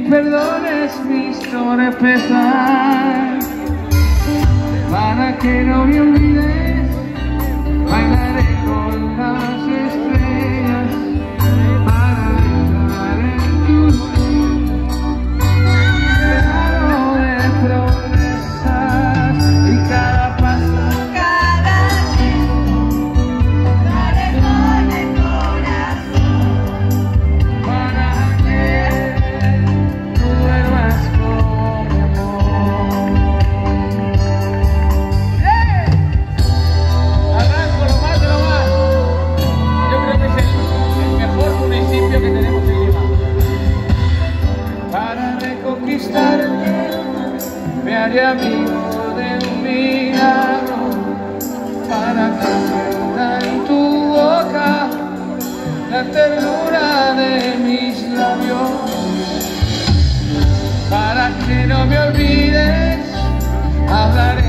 perdones mis torpezas, para que no me olvides, bailaré con las estrellas, para entrar en tu lleno de promesas, y cada paso, Cada gesto, daré con el corazón. para que tú duermas con mi amor. Arranco lo más de lo más. Yo creo que es el mejor municipio que tenemos en Lima. Para reconquistarte me haré amigo de un milagro, para que sienta en tu boca la ternura de mis labios, para que no me olvides, hablaré